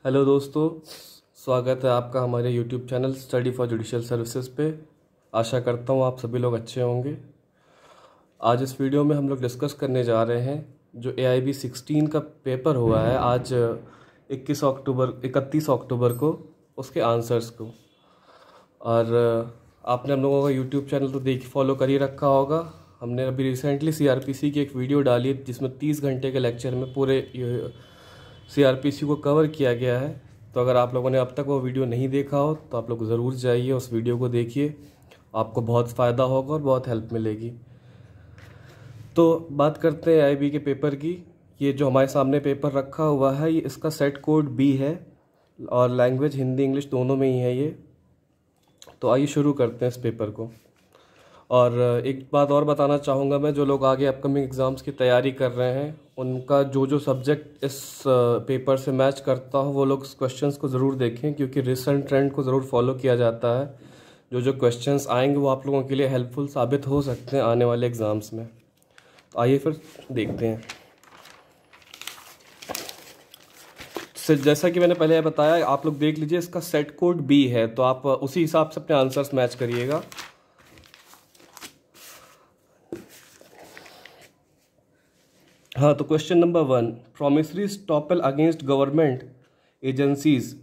Hello दोस्तों, स्वागत है आपका हमारे YouTube channel study for judicial services पे। आशा करता हूँ आप सभी लोग अच्छे होंगे। आज इस वीडियो में हम लोग डिस्कस करने जा रहे हैं जो AIB 16 का पेपर हुआ है आज 31 अक्टूबर को, उसके आंसर्स को। और आपने हम लोगों का यूट्यूब चैनल तो फॉलो कर ही रखा होगा। हमने अभी रिसेंटली CRPC की एक वीडियो डाली है जिसमें 30 घंटे के लेक्चर में पूरे CRPC को कवर किया गया है। तो अगर आप लोगों ने अब तक वो वीडियो नहीं देखा हो तो आप लोग ज़रूर जाइए, उस वीडियो को देखिए, आपको बहुत फ़ायदा होगा और बहुत हेल्प मिलेगी। तो बात करते हैं AIB के पेपर की। ये जो हमारे सामने पेपर रखा हुआ है, ये इसका सेट कोड B है और लैंग्वेज हिंदी इंग्लिश दोनों में ही है ये। तो आइए शुरू करते हैं इस पेपर को। और एक बात और बताना चाहूँगा मैं, जो लोग आगे अपकमिंग एग्ज़ाम्स की तैयारी कर रहे हैं उनका जो सब्जेक्ट इस पेपर से मैच करता हो वो लोग क्वेश्चंस को ज़रूर देखें, क्योंकि रिसेंट ट्रेंड को ज़रूर फॉलो किया जाता है। जो क्वेश्चंस आएंगे वो आप लोगों के लिए हेल्पफुल साबित हो सकते हैं आने वाले एग्ज़ाम्स में। तो आइए फिर देखते हैं। जैसा कि मैंने पहले बताया, आप लोग देख लीजिए, इसका सेट कोड B है, तो आप उसी हिसाब से अपने आंसर्स मैच करिएगा। हाँ, तो question number 1, promissory estoppel against government agencies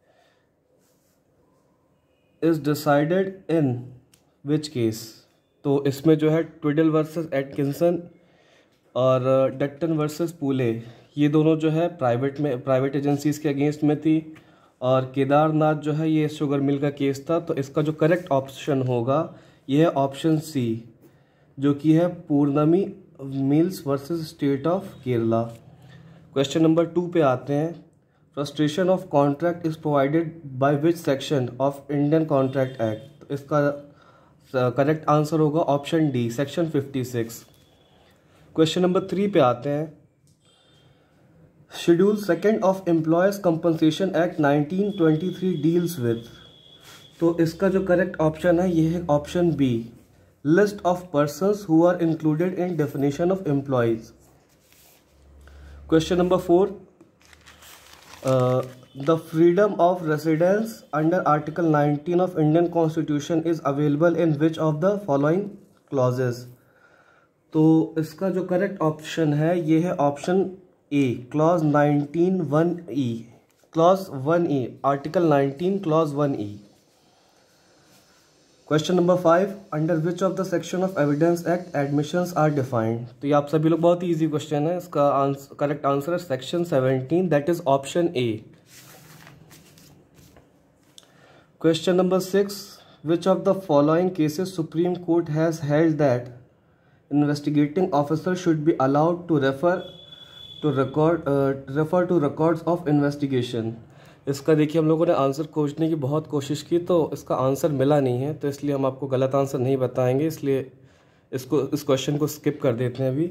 is decided in which case. तो इसमें जो है ट्विडल वर्सेस एटकिंसन और डट्टन वर्सेस पूले, ये दोनों जो है प्राइवेट एजेंसीज के अगेंस्ट में थी। और केदारनाथ जो है ये शुगर मिल का केस था। तो इसका जो करेक्ट ऑप्शन होगा ये है ऑप्शन C, जो कि है Pournami mills versus state of Kerala. Question number 2 पे आते हैं। Frustration of contract is provided by which section of Indian contract act. तो इसका करेक्ट आंसर होगा option D, section 56। Question number 3 पे आते हैं। Schedule 2 of employees compensation act 1923 deals with. तो इसका जो करेक्ट ऑप्शन है ये है option B, list of persons who are included in definition of employees. Question number 4, the freedom of residence under Article 19 of Indian Constitution is available in which of the following clauses? तो इसका जो correct option है ये है option A, clause 19 1E, clause 1E, article 19 clause 1E। Question number 5, under which of the section of evidence act admissions are defined. तो ये आप सभी लोग बहुत ही इजी क्वेश्चन है। इसका करेक्ट आंसर है section 17, that is option A। Question number 6, which of the following cases supreme court has held that investigating officer should be allowed to refer to records of investigation. इसका देखिए हम लोगों ने answer खोजने की बहुत कोशिश की तो इसका आंसर मिला नहीं है, तो इसलिए हम आपको गलत आंसर नहीं बताएंगे, इसलिए इस क्वेश्चन को स्किप कर देते हैं अभी।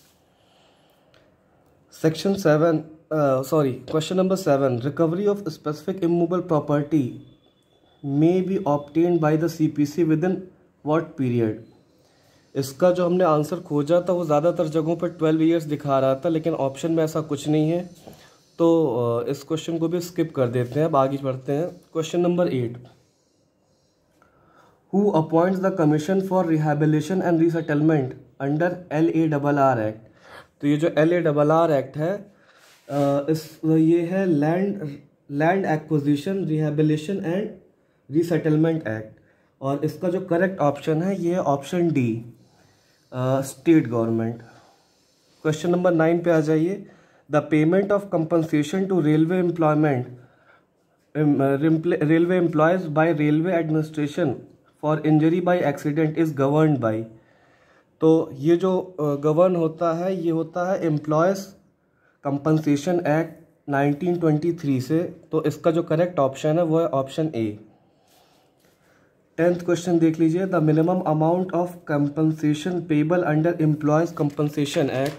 Question number 7, recovery of specific immovable property may be obtained by the CPC within what period. इसका जो हमने आंसर खोजा था वो ज़्यादातर जगहों पर 12 ईयर्स दिखा रहा था, लेकिन ऑप्शन में ऐसा कुछ नहीं है, तो इस क्वेश्चन को भी स्किप कर देते हैं। अब आगे बढ़ते हैं। Question number 8, who appoints the commission for rehabilitation and resettlement under LARR act. तो ये जो LARR एक्ट है ये है land acquisition rehabilitation and resettlement act, और इसका जो करेक्ट ऑप्शन है ये है option D, state government. Question number 9 पे आ जाइए। The payment of compensation to railway employees by railway administration for injury by accident is governed by। तो ये जो गवर्न होता है ये होता है एम्प्लॉयज कंपनसेशन एक्ट 1923 से, तो इसका जो करेक्ट ऑप्शन है वो है ऑप्शन A। 10th क्वेश्चन देख लीजिए। The minimum amount of compensation payable under employees compensation act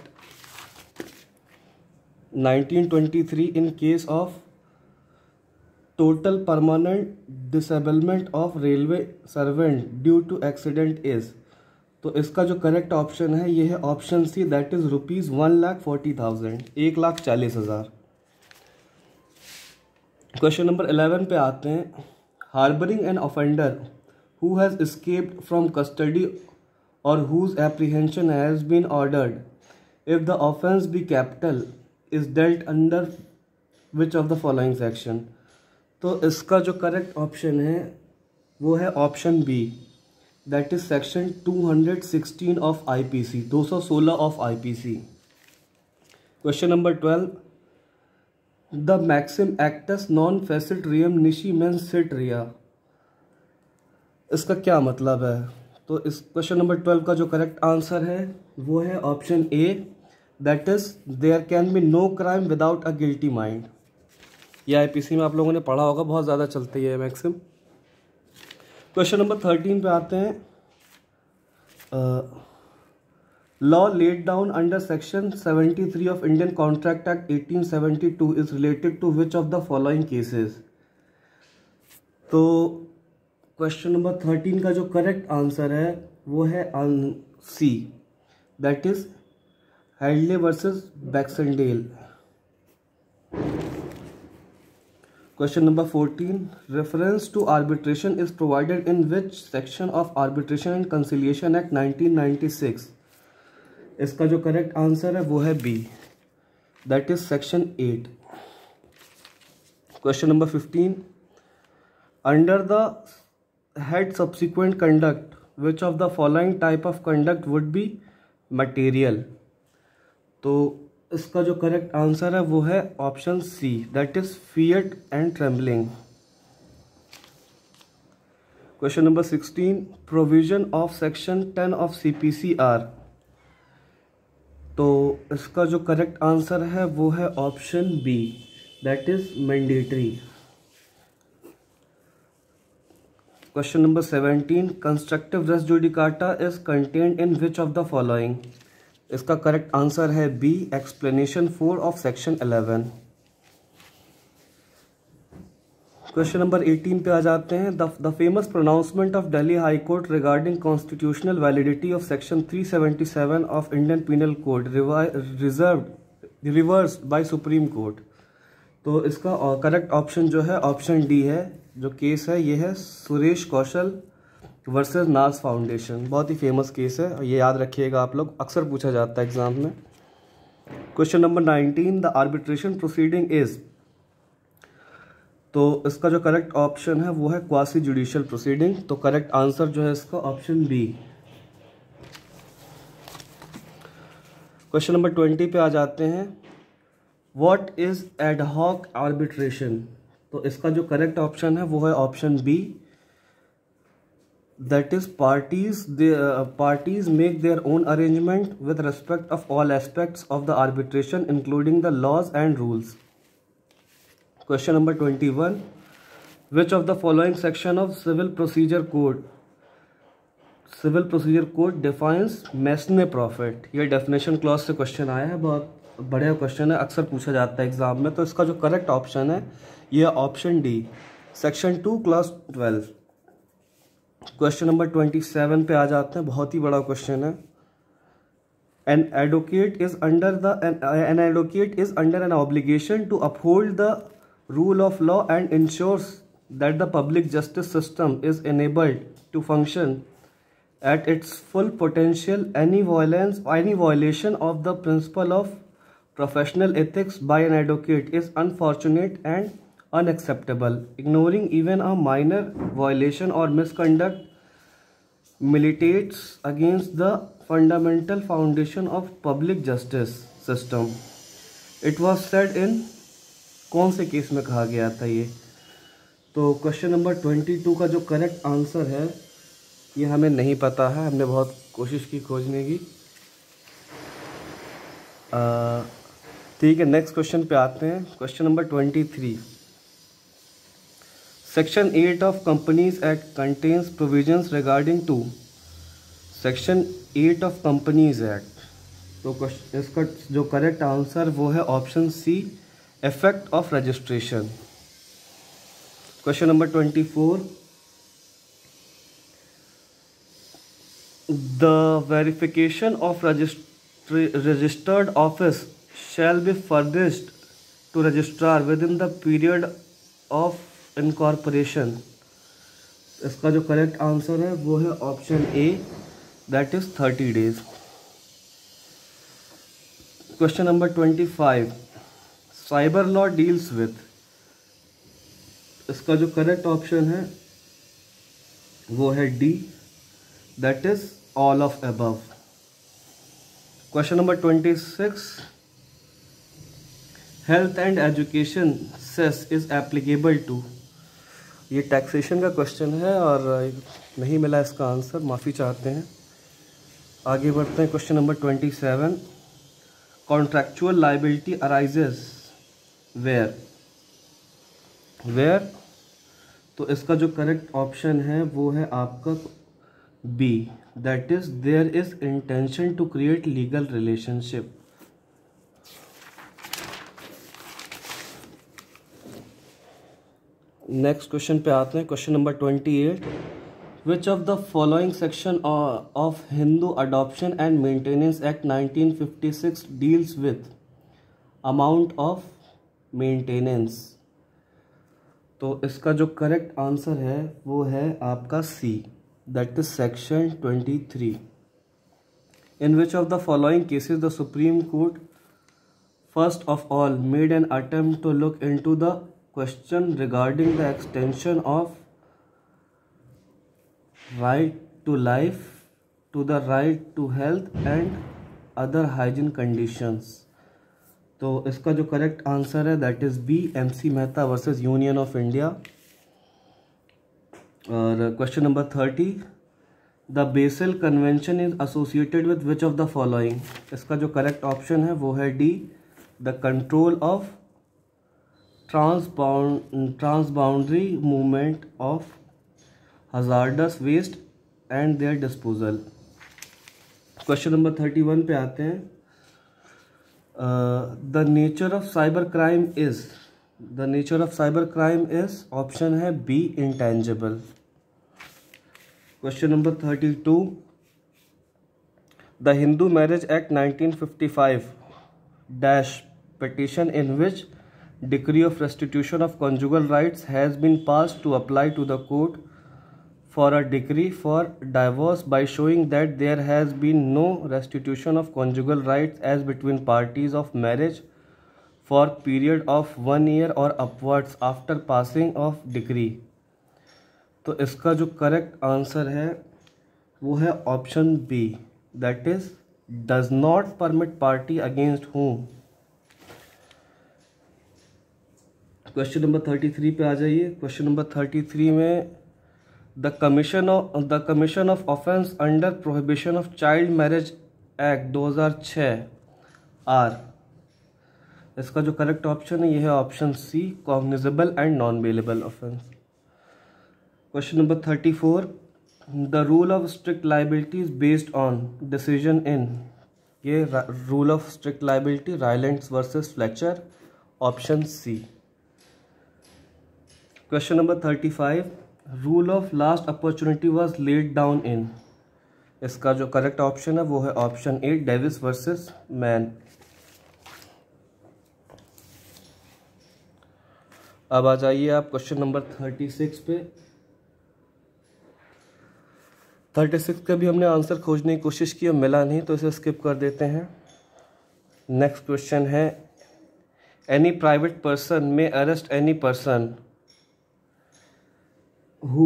1923 in case of total permanent disablement of railway servant due to accident is। तो इसका जो करेक्ट ऑप्शन है ये है option C, that is ₹1,40,000, 1,40,000। Question number 11 पे आते हैं। Harbouring an offender who has escaped from custody और whose apprehension has been ordered, if the offence be capital, is dealt under which of the following section? तो इसका जो correct option है वो है option B, that is section 216 of IPC, 216 of IPC. Question number 12, the maxim actus non facit reum nisi mens sit rea, इसका क्या मतलब है? तो इस क्वेश्चन नंबर 12 का जो करेक्ट आंसर है वो है option A, that is there can be no crime without a guilty mind. ये आईपीसी में आप लोगों ने पढ़ा होगा, बहुत ज़्यादा चलती है मैक्सिम। क्वेश्चन नंबर 13 पे आते हैं। Law laid down under section 73 of Indian contract act 1872 is related to which of the following cases? तो क्वेश्चन नंबर 13 का जो करेक्ट आंसर है वो है C, that is Hadley versus Baxendale. Question number 14, reference to arbitration is provided in which section of arbitration and conciliation act 1996? इसका जो correct answer है वो है B, that is section 8। Question number 15, under the head subsequent conduct which of the following type of conduct would be material? तो इसका जो correct answer है वो है option C, that is fear and trembling. Question number 16, provision of section 10 of CPCR, तो इसका जो correct answer है वो है option B, that is mandatory. Question number 17, constructive res judicata is contained in which of the following? इसका correct answer है B, explanation 4 of section 11। Question number 18 पे आ जाते हैं। The famous pronouncement of Delhi high court regarding constitutional validity of section 377 of Indian penal code reversed by supreme court, तो इसका correct option जो है ऑप्शन डी है। जो केस है ये है सुरेश कौशल वर्सेस नास फाउंडेशन, बहुत ही फेमस केस है, ये याद रखिएगा आप लोग, अक्सर पूछा जाता है एग्जाम में। Question number 19, the arbitration proceeding is, तो इसका जो करेक्ट ऑप्शन है वो है क्वासी जुडिशियल प्रोसीडिंग, तो करेक्ट आंसर जो है इसका ऑप्शन बी। क्वेश्चन नंबर 20 पे आ जाते हैं। व्हाट इज एडहॉक आर्बिट्रेशन, तो इसका जो करेक्ट ऑप्शन है वो है option B, that is parties make their own arrangement with respect of all aspects of the arbitration including the laws and rules. Question number 21, which of the following section of civil procedure code defines mesne profit? ये definition clause से question आया है, बहुत बढ़िया question है, अक्सर पूछा जाता है एग्जाम में। तो इसका जो करेक्ट ऑप्शन है ये option D, section 2 clause 12। Question number 27 पे आ जाते हैं, बहुत ही बड़ा क्वेश्चन है। An advocate is under an obligation to uphold the rule of law and ensures that the public justice system is enabled to function at its full potential. Any violation of the principle of professional ethics by an advocate is unfortunate and unacceptable. Ignoring even a minor violation or misconduct militates against the fundamental foundation of public justice system. It was said in, कौन से case में कहा गया था ये? तो question number 22 का जो करेक्ट आंसर है ये हमें नहीं पता है, हमने बहुत कोशिश की खोजने की। ठीक है, नेक्स्ट क्वेश्चन पे आते हैं। Question number 23, section 8 of companies act contains provisions regarding to, section 8 of companies act, तो इसका जो करेक्ट आंसर वो है option C, effect of registration. Question number 24, the verification of registered office shall be furnished to registrar within the period of incorporation, इसका जो correct answer है वो है option A, that is 30 days। Question number 25, cyber law deals with, इसका जो correct option है वो है D, that is all of above. Question number 26, health and education cess is applicable to, ये टैक्सेशन का क्वेश्चन है और नहीं मिला इसका आंसर, माफ़ी चाहते हैं। आगे बढ़ते हैं। Question number 27, contractual liability arises where, where, तो इसका जो करेक्ट ऑप्शन है वो है आपका B, that is there is intention to create legal relationship. Next question पे आते हैं। Question number 28, which of the following section of Hindu adoption and maintenance act 1956 deals with amount of maintenance, तो इसका जो करेक्ट आंसर है वो है आपका C, that is section 23। In which of the following cases the supreme court first of all made an attempt to look into the question regarding the extension of right to life to the right to health and other hygiene conditions, तो इसका जो correct answer है that is B, MC Mehta versus union of India. और question number 30, the Basel convention is associated with which of the following, इसका जो correct option है वो है D, the control of transboundary movement of hazardous waste and their disposal। क्वेश्चन नंबर 31 पे आते हैं। The nature of cyber crime is, the nature of cyber crime is, option है B, intangible. Question number 32, the Hindu marriage act 1955 dash petition in which decree of restitution of conjugal rights has been passed to apply to the court for a decree for divorce by showing that there has been no restitution of conjugal rights as between parties of marriage for period of 1 year or upwards after passing of decree, तो इसका जो correct answer है वो है option B, that is does not permit party against whom। Question number 33 पे आ जाइए। Question number 33 में the commission of offence under prohibition of child marriage act 2006 are, इसका जो करेक्ट ऑप्शन है ये है option C, cognizable and non bailable offence. Question number 34, the rule of strict liability is based on decision in, ये rule of strict liability Rylands versus Fletcher, option C. Question number 35, rule of last opportunity was laid down in, इसका जो correct option है वो है option A, Davies versus Mann. अब आ जाइए आप क्वेश्चन नंबर 36 पे। 36 का भी हमने आंसर खोजने की कोशिश की, मिला नहीं तो इसे स्किप कर देते हैं। नेक्स्ट क्वेश्चन है, any private person may arrest any person who,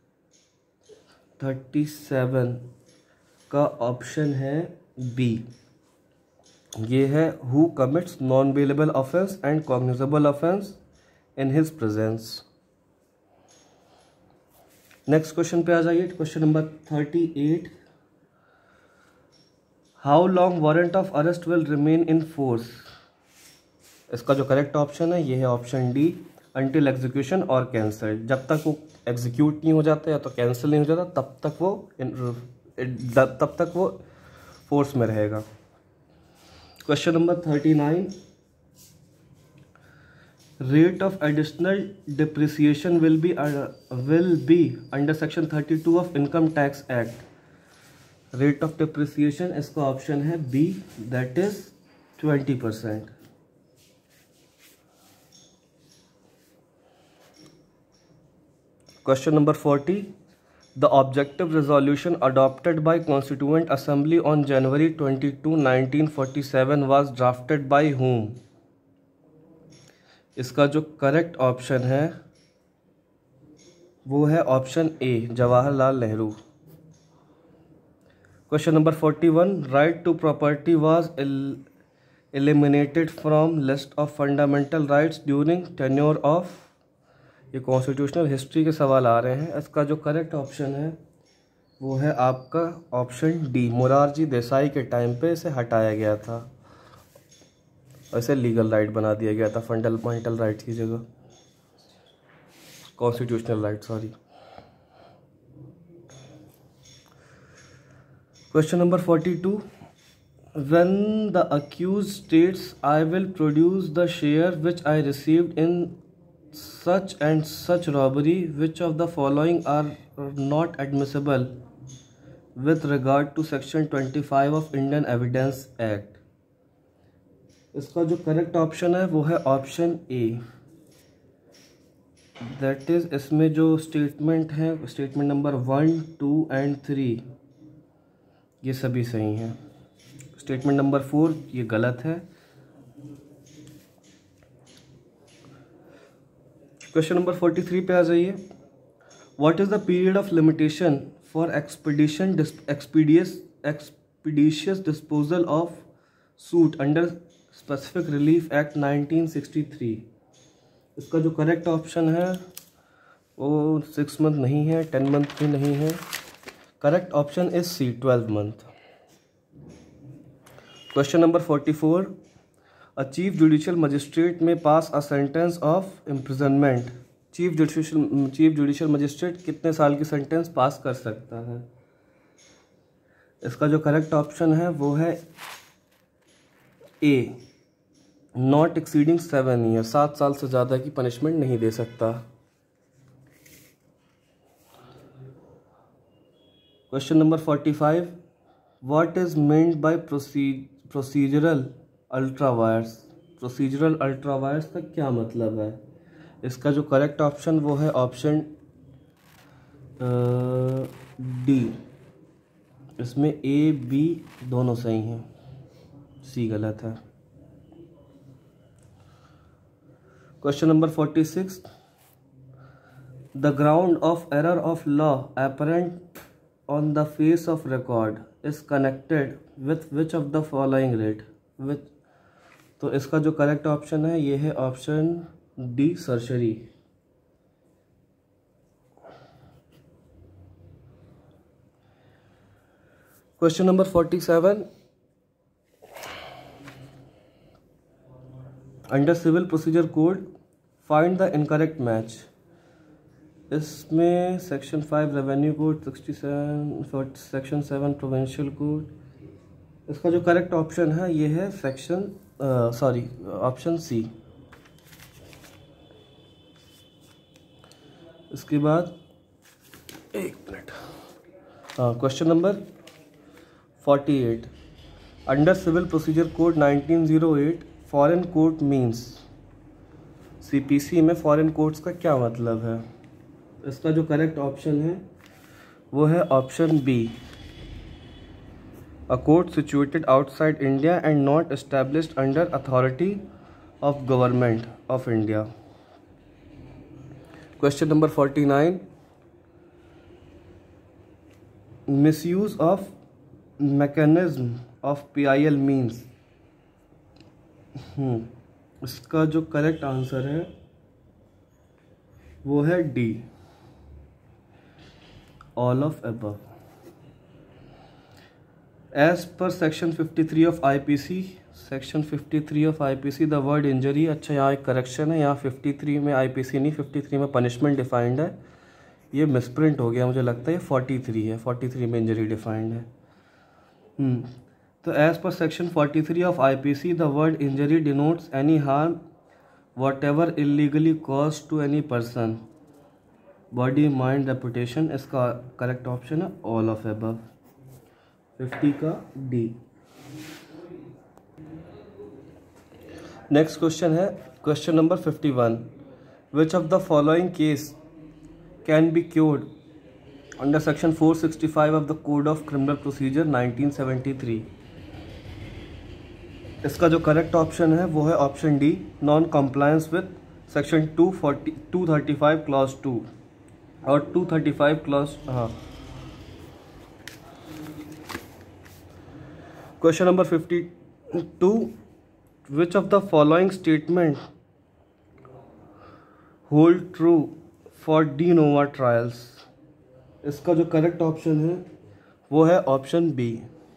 37 का ऑप्शन है बी, ये है who commits non bailable offence and cognizable offence in his presence. Next question पे आ जाइए। Question number 38, how long warrant of arrest will remain in force, इसका जो correct option है ये है ऑप्शन डी, अंटिल एग्जीक्यूशन और कैंसिल, जब तक वो एग्जीक्यूट नहीं हो जाता या तो कैंसिल नहीं हो जाता तब तक वो फोर्स में रहेगा। Question number 39, rate of additional depreciation will be under section 32 of income tax act, rate of depreciation इसका ऑप्शन है B, that is 20%। Question number 40, the objective resolution adopted by constituent assembly on January 22, 1947 was drafted by whom? इसका जो correct option है वो है option A, Jawaharlal Nehru. Question number 41, right to property was eliminated from list of fundamental rights during tenure of, ये constitutional history के सवाल आ रहे हैं। इसका जो करेक्ट ऑप्शन है वो है आपका ऑप्शन डी, मोरारजी देसाई के टाइम पे इसे हटाया गया था, इसे लीगल राइट बना दिया गया था, फंडामेंटल राइट की जगह, constitutional right, sorry. Question number 42, when the accused states I will produce the share which I received in such and such robbery, which of the following are not admissible with regard to section 25 of Indian Evidence Act? इसका जो correct option है वो है option A, that is इसमें जो statement है, statement number 1, 2 and 3 ये सभी सही हैं। स्टेटमेंट नंबर 4 ये गलत है। क्वेश्चन नंबर 43 पे आ जाइए। What is the period of limitation for expeditious disposal of suit under specific relief act 1963? इसका जो करेक्ट ऑप्शन है वो 6 मंथ नहीं है, 10 मंथ भी नहीं है। Correct option is C, 12 month. Question number 44, a chief judicial magistrate may pass a sentence of imprisonment. Chief judicial magistrate कितने साल की सेंटेंस पास कर सकता है? इसका जो करेक्ट ऑप्शन है वो है ए, नॉट एक्सीडिंग 7 ईयर, 7 साल से ज़्यादा की पनिशमेंट नहीं दे सकता। Question number 45, what is meant by procedural ultra vires? Procedural ultra vires का क्या मतलब है? इसका जो करेक्ट ऑप्शन वो है ऑप्शन डी, इसमें ए बी दोनों सही हैं, सी गलत है। Question number 46, the ground of error of law apparent on the face of record is connected with which of the following rate? With, तो इसका जो करेक्ट ऑप्शन है ये है option D, certiorari. Question number 47, under civil procedure code find the incorrect match. इसमें section 5 revenue code, 67 section 7 provincial code, इसका जो correct option है ये है ऑप्शन सी। इसके बाद एक minute, question number 48, under civil procedure code 1908 foreign court means. CPC में फॉरेन कोर्ट्स का क्या मतलब है? इसका जो करेक्ट ऑप्शन है वो है option B, a court situated outside India and not established under authority of government of India. Question number 49, misuse of mechanism of PIL means. इसका जो करेक्ट आंसर है वो है D, all of above. As per section 53 of IPC, section 53 of IPC the word injury, अच्छा यहाँ एक correction है, यहाँ 53 में IPC नहीं, 53 में पनिशमेंट डिफाइंड है, ये मिसप्रिंट हो गया मुझे लगता है, ये 43 है, 43 में इंजरी डिफाइंड है। तो as per section 43 of IPC the word injury denotes any harm whatever illegally caused to any person, body, mind, reputation. इसका करेक्ट ऑप्शन है ऑल ऑफ अबव, 50 का डी। नेक्स्ट क्वेश्चन है question number 51, which of the following case can be cured under section 465 of the Code of Criminal Procedure 1973. इसका जो correct option है वो है option D, non compliance with section 235 clause 2 और 235 clause question number 52, which of the following statement hold true for de novo trials. इसका जो correct option है वो है option B.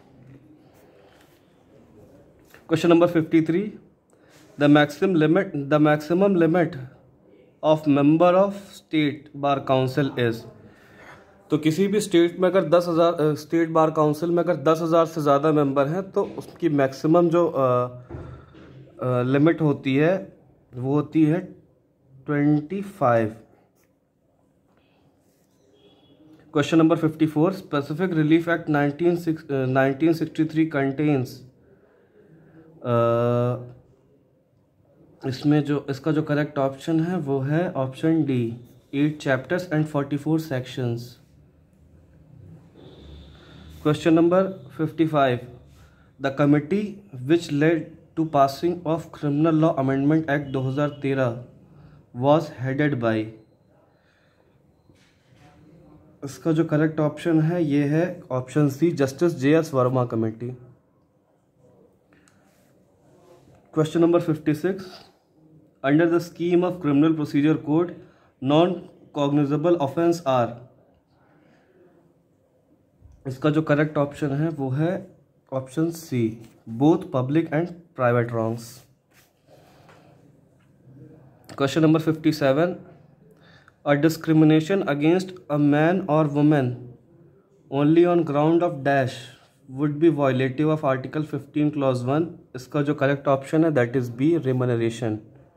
Question number 53, the maximum limit of member of state bar council is. तो किसी भी state में अगर 10,000 स्टेट बार काउंसिल में अगर 10,000 से ज़्यादा मेंबर हैं तो उसकी मैक्सिमम जो लिमिट होती है वो होती है 25। Question number 54, specific relief act 1963 contains, इसमें जो इसका जो करेक्ट ऑप्शन है वो है option D, 8 chapters and 44 sections. Question number 55, the committee which led to passing of criminal law amendment act 2013 was headed by. इसका जो करेक्ट ऑप्शन है ये है option C, justice JS Verma committee. Question number 56, under the scheme of criminal procedure code non cognizable offence are. इसका जो correct option है वो है option C, both public and private wrongs. Question number 57, a discrimination against a man or woman only on ground of dash would be violative of article 15 clause 1। इसका जो correct option है that is B, remuneration।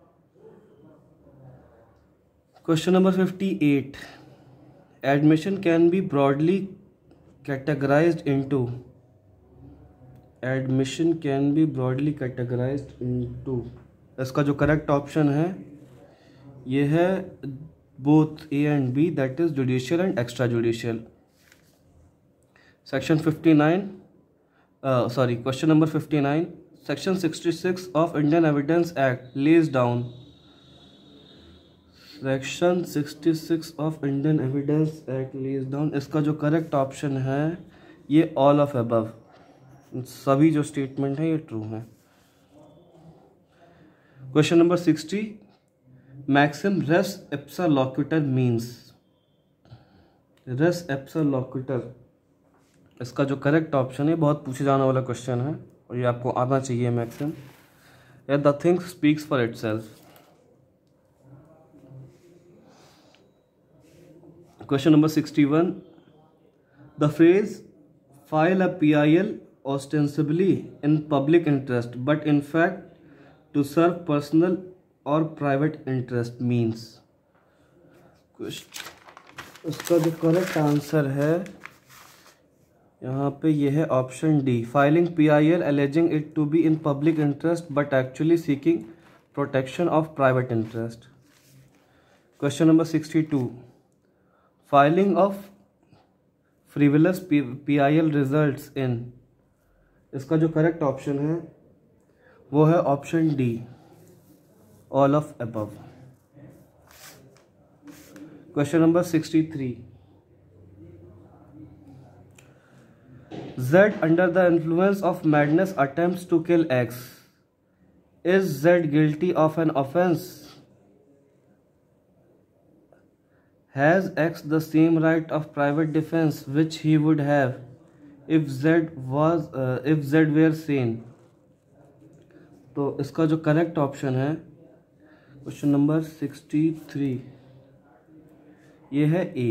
Question number 58, admission can be broadly categorized into। admission can be broadly categorized into, इसका जो correct option है ये है both A and B, that is judicial and extrajudicial। section 59, question number 59, section 66 of Indian Evidence Act lays down। section 66 of Indian Evidence Act lays down, इसका जो correct option है ये all of above, सभी जो statement है ये true है। Question number 60, maxim res ipsa loquitur means. Res ipsa loquitur, इसका जो करेक्ट ऑप्शन है, बहुत पूछे जाने वाला क्वेश्चन है और ये आपको आना चाहिए maxim. The thing speaks for itself. Question number 61, the phrase file a PIL ostensibly in public interest but in fact to serve personal और प्राइवेट इंटरेस्ट मीन्स। उसका जो करेक्ट आंसर है यहाँ पे ये है option D, filing PIL alleging it to be in public interest but actually seeking protection of private interest. Question number 62, filing of frivolous PIL results in. इसका जो correct option है वो है option D, all of above। Question number 63, Z under the influence of madness attempts to kill X। Is Z guilty of an offense? Has X the same right of private defense which he would have if Z were sane? तो इसका जो correct option है question number 63 ये है ए,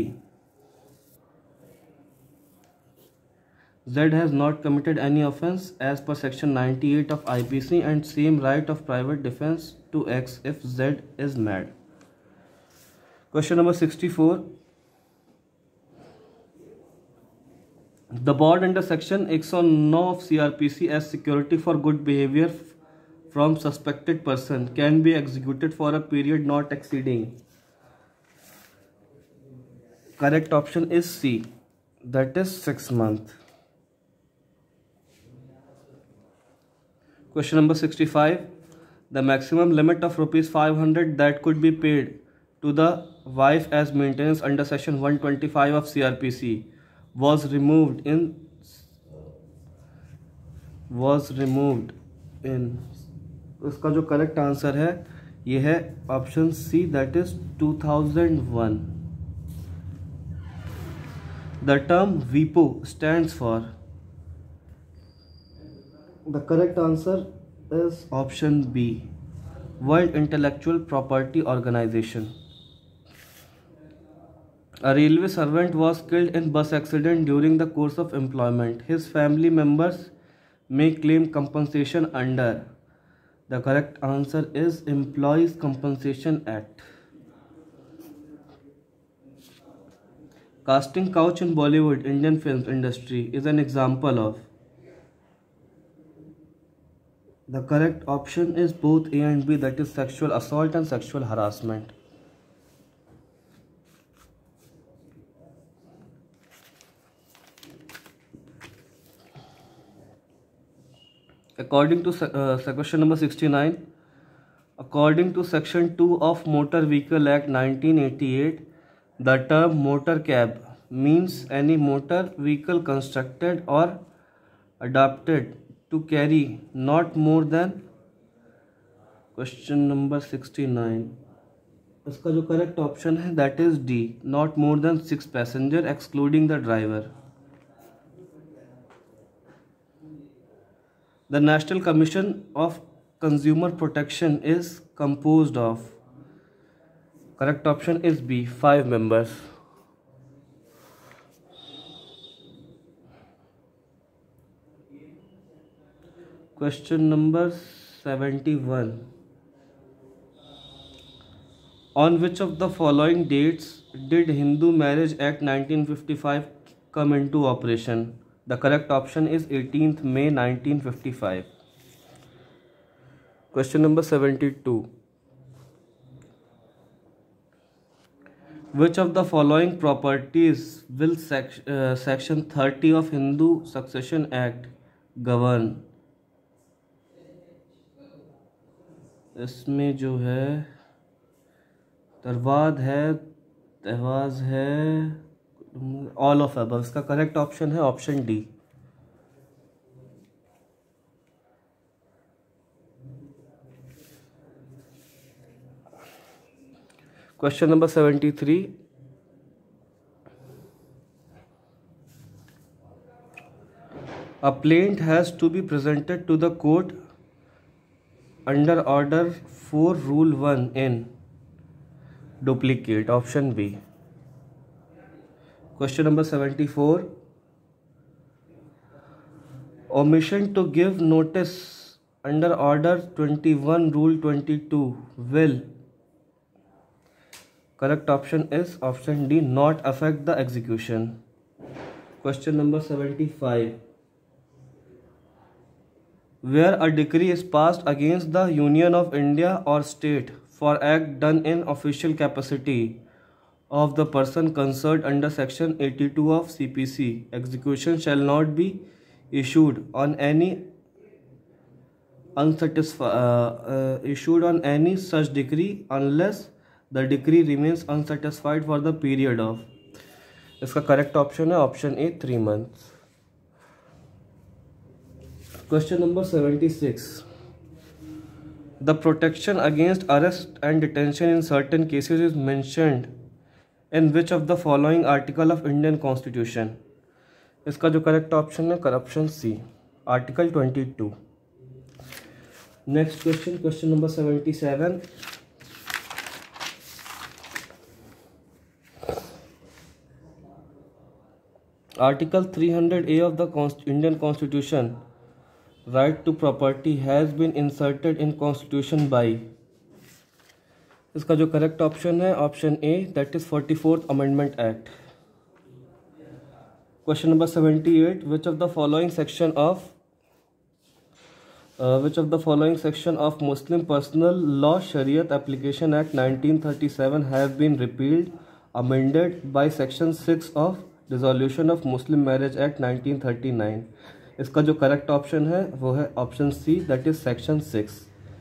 Z has not committed any offense as per section 98 of IPC and same right of private defense to X if Z is mad। Question number 64, the board under section 109 of CRPC as security for good behavior from suspected person can be executed for a period not exceeding। Correct option is C, that is 6 months. Question number 65. The maximum limit of rupees 500 that could be paid to the wife as maintenance under section 125 of CRPC was removed in उसका जो correct answer है ये है option C, that is 2001. The term WIPO stands for. The correct answer is option B, World Intellectual Property Organization. A railway servant was killed in bus accident during the course of employment. His family members may claim compensation under. The correct answer is Employees Compensation Act. Casting couch in Bollywood Indian film industry is an example of. The correct option is both A and B, that is sexual assault and sexual harassment. According to question number 69, according to section 2 of Motor Vehicle Act 1988, the term motor cab means any motor vehicle constructed or adapted to carry not more than. Question number 69, इसका जो correct option है that is D, not more than 6 passenger excluding the driver. The National Commission of Consumer Protection is composed of. Correct option is B, 5 members. Question number 71. On which of the following dates did Hindu Marriage Act 1955 come into operation? The correct option is 18th May 1955. Question number 72. Which of the following properties will section 30 of Hindu Succession Act govern? इसमें जो है तरवाद है, तहवाज है, all of above. इसका correct option है option D. Question number 73. A plaintiff has to be presented to the court under order 4 rule 1 in duplicate. Option B. Question number 74. Omission to give notice under order 21 rule 22 will. Correct option is option D, not affect the execution. Question number 75. Where a decree is passed against the Union of India or state for act done in official capacity of the person concerned under section 82 of CPC, execution shall not be issued on any such decree unless the decree remains unsatisfied for the period of. इसका correct option है option A, 3 months. Question number 76. The protection against arrest and detention in certain cases is mentioned in which of the following article of Indian Constitution? इसका जो correct option है option C, article 22. Next question, question number 77. Article 300A of the Indian Constitution, right to property, has been inserted in Constitution by. इसका जो correct option है option A, that is 44th Amendment Act. Question number 78. Which of the following section of Muslim Personal Law Shariat Application Act 1937 have been repealed amended by section 6 of dissolution of Muslim marriage act 1939। इसका जो correct option है वो है option C, that is section 6।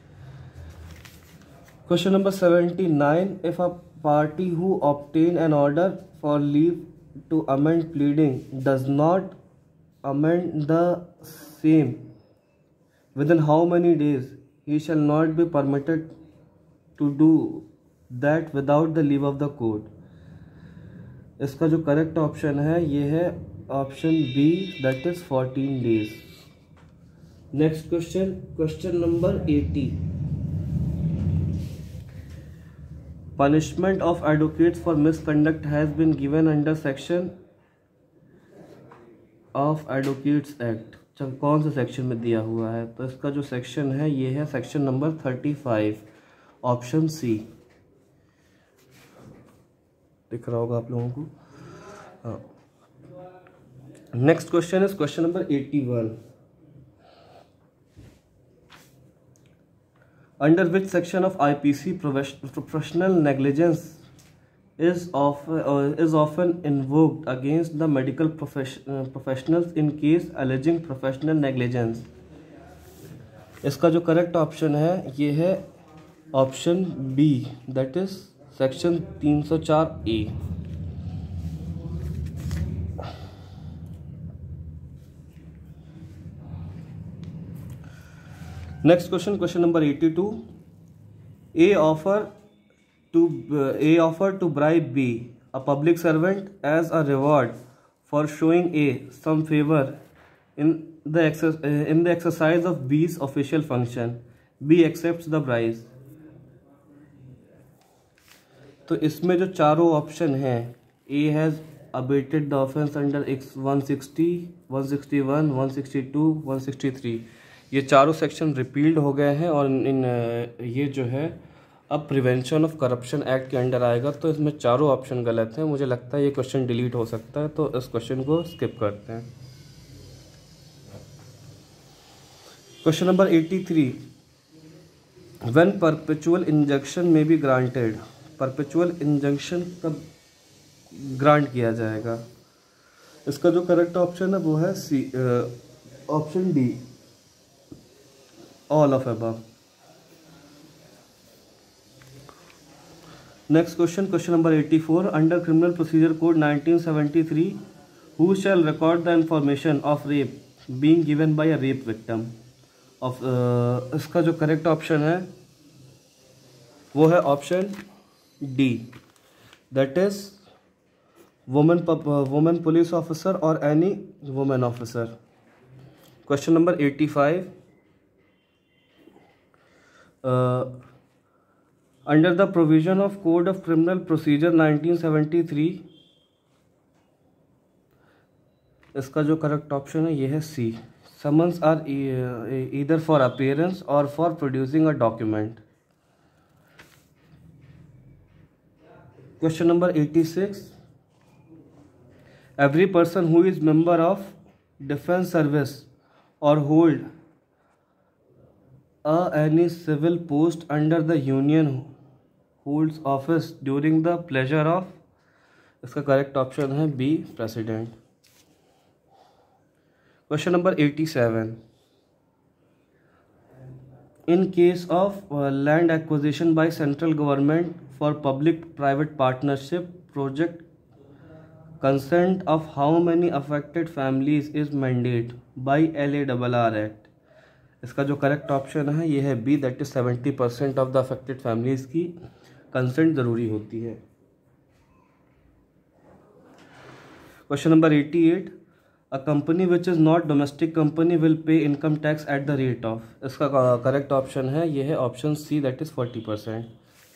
Question number 79, if a party who obtain an order for leave to amend pleading does not amend the same within how many days he shall not be permitted to do that without the leave of the court। इसका जो correct option है ये है option B, that is 14 days. Next question, question number 80, punishment of advocates for misconduct has been given under section of Advocates Act। कौन से section में दिया हुआ है? तो इसका जो सेक्शन है ये है सेक्शन नंबर 35, ऑप्शन सी। दिख रहा होगा आप लोगों को। Next question is question number 81, under which section of IPC professional negligence is often invoked against the medical professionals in case alleging professional negligence। इसका जो करेक्ट ऑप्शन है ये है option B, that is section 304A। Next question, question number 82, A offer to bribe B, a public servant, as a reward for showing A some favor in the exercise of B's official function. B accepts the bribe। तो इसमें जो चारों option हैं, A has abated the offense under 160, 161, 162, 163, ये चारों section repealed हो गए हैं और ये जो है अब प्रिवेंशन ऑफ करप्शन एक्ट के अंडर आएगा। तो इसमें चारों ऑप्शन गलत हैं। मुझे लगता है ये क्वेश्चन डिलीट हो सकता है, तो इस क्वेश्चन को स्किप करते हैं। Question number 83, when perpetual injunction may be granted, perpetual injunction कब ग्रांट किया जाएगा? इसका जो करेक्ट ऑप्शन है वो है C, option D, all of above। Next question, question number 84, under Criminal Procedure Code 1973, who shall record the information of rape being given by a rape victim of इसका जो correct option है वो है option D, that is women police officer और any women officer. Question number 85, under the provision of Code of Criminal Procedure 1973, इसका जो correct option है ये है C, summons are either for appearance or for producing a document। Question number 86, every person who is member of defense service or hold any civil post under the union holds office during the pleasure of, इसका correct option है B, president. Question number 87, in case of land acquisition by central government for public private partnership project, consent of how many affected families is mandated by LARR Act। इसका जो correct option है ये है B, that is 70% of the affected families की consent ज़रूरी होती है। Question number 88, a company which is not domestic company will pay income tax at the rate of, इसका करेक्ट ऑप्शन है ये है option C, that is 40%।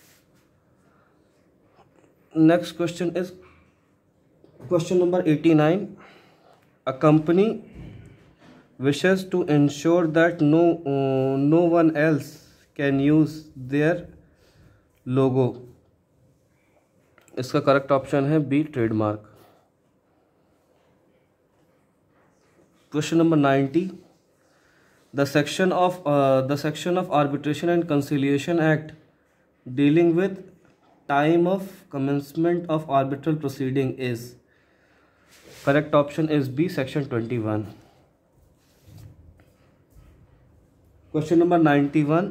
Next question is question number 89, a company wishes to ensure that no one else can use their logo, इसका correct option है B, trademark. Question number 90, the section of Arbitration and Conciliation Act dealing with time of commencement of arbitral proceeding is? Correct option is B, section 21. Question number 91.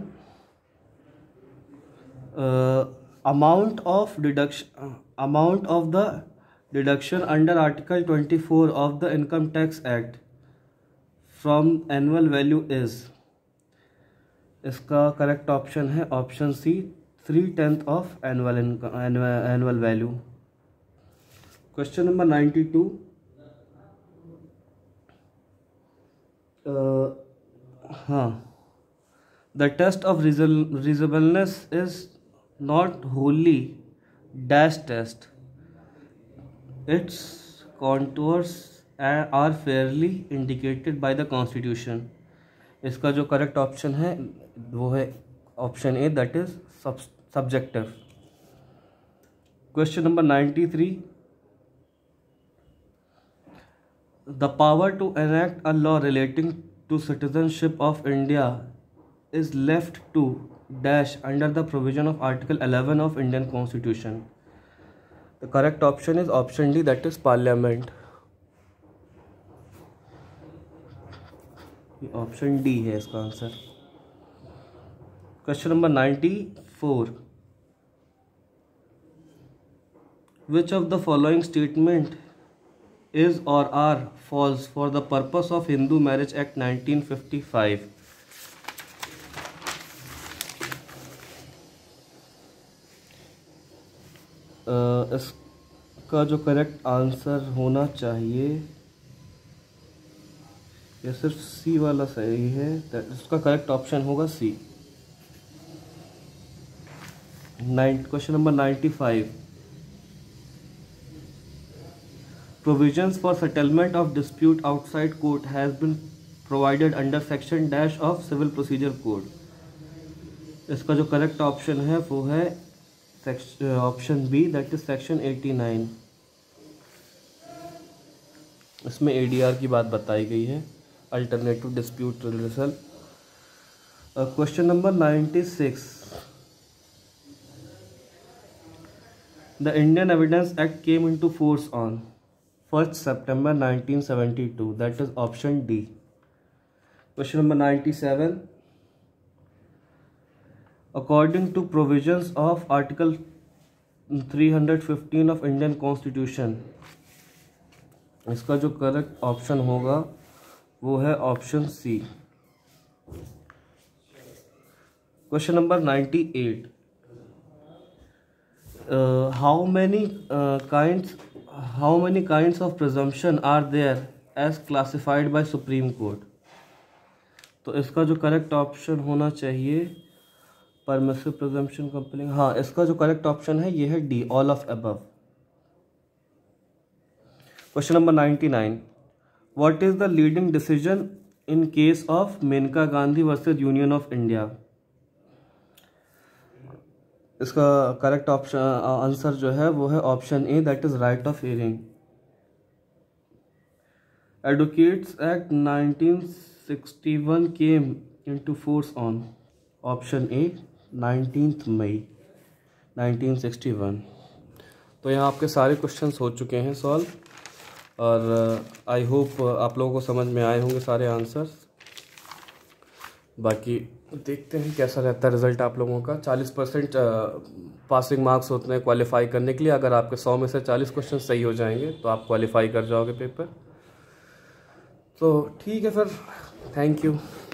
Amount of the deduction under Article 24 of the Income Tax Act from annual value is? इसका correct option है option C, 3/10 of annual value. Question number 92. The test of reasonableness is not wholly dash test. Its contours are fairly indicated by the Constitution. इसका जो correct option है वो है option A, that is subjective. Question number 93. The power to enact a law relating to citizenship of India is left to dash under the provision of Article 11 of Indian Constitution. The correct option is option D, that is Parliament. Option D है इसका आंसर. Question number 94. Which of the following statement is or are false for the purpose of Hindu Marriage Act 1955? इसका जो correct answer होना चाहिए, ये सिर्फ सी वाला सही है, इसका करेक्ट ऑप्शन होगा C. Question number 95. Provisions for settlement of dispute outside court has been provided under section dash of civil procedure code. इसका जो करेक्ट ऑप्शन है वो है option B, that is section 89. इसमें एडीआर की बात बताई गई है, alternative dispute resolution. Question number 96. The Indian evidence act came into force on 1 September 1972, that is option D. Question number 97. According to provisions of Article 315 of Indian Constitution, इसका जो correct option होगा वो है option C. Question number 98. How many kinds of presumption are there as classified by Supreme Court? तो इसका जो correct option होना चाहिए परमिसिव प्रिजम्पशन कंपेलिंग. हाँ, इसका जो करेक्ट ऑप्शन है ये है D, all of above. Question number 99. What is the leading decision in case of Maneka Gandhi versus union of India? इसका करेक्ट ऑप्शन आंसर जो है वो है option A, that is right of hearing. Advocates act 1961 came into force on option A, 19 May 1961. तो यहाँ आपके सारे questions हो चुके हैं सॉल्व, और आई होप आप लोगों को समझ में आए होंगे सारे आंसर्स. बाकी देखते हैं कैसा रहता है रिज़ल्ट आप लोगों का. 40% पासिंग मार्क्स होते हैं क्वालिफाई करने के लिए. अगर आपके 100 में से 40 क्वेश्चन सही हो जाएंगे तो आप क्वालिफाई कर जाओगे पेपर. तो ठीक है फिर, थैंक यू.